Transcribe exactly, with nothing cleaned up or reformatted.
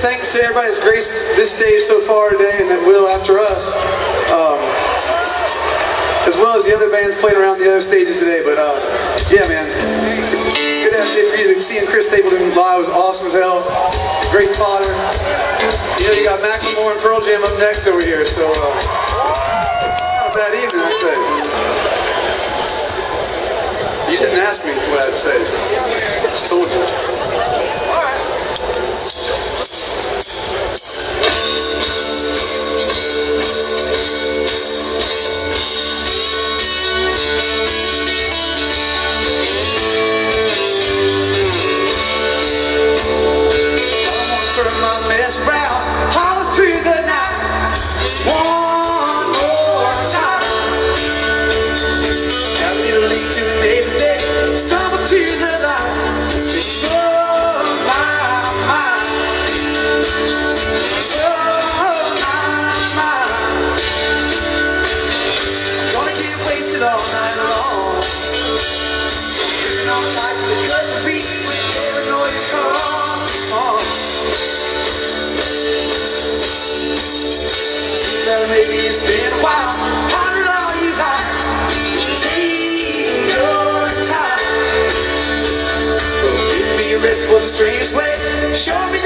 thanks to everybody that's graced this stage so far today and that will after us. Um, as well as the other bands playing around the other stages today. But uh, yeah, man, it's a good ass day for music. Seeing Chris Stapleton live was awesome as hell. Grace Potter. You know, you got Macklemore and Pearl Jam up next over here, so uh, not a bad evening, I say. You didn't ask me what I'd say. I just told you. All right. Maybe it's been a while, ponder all you got, take your time. Give me a rest was the strangest way, show me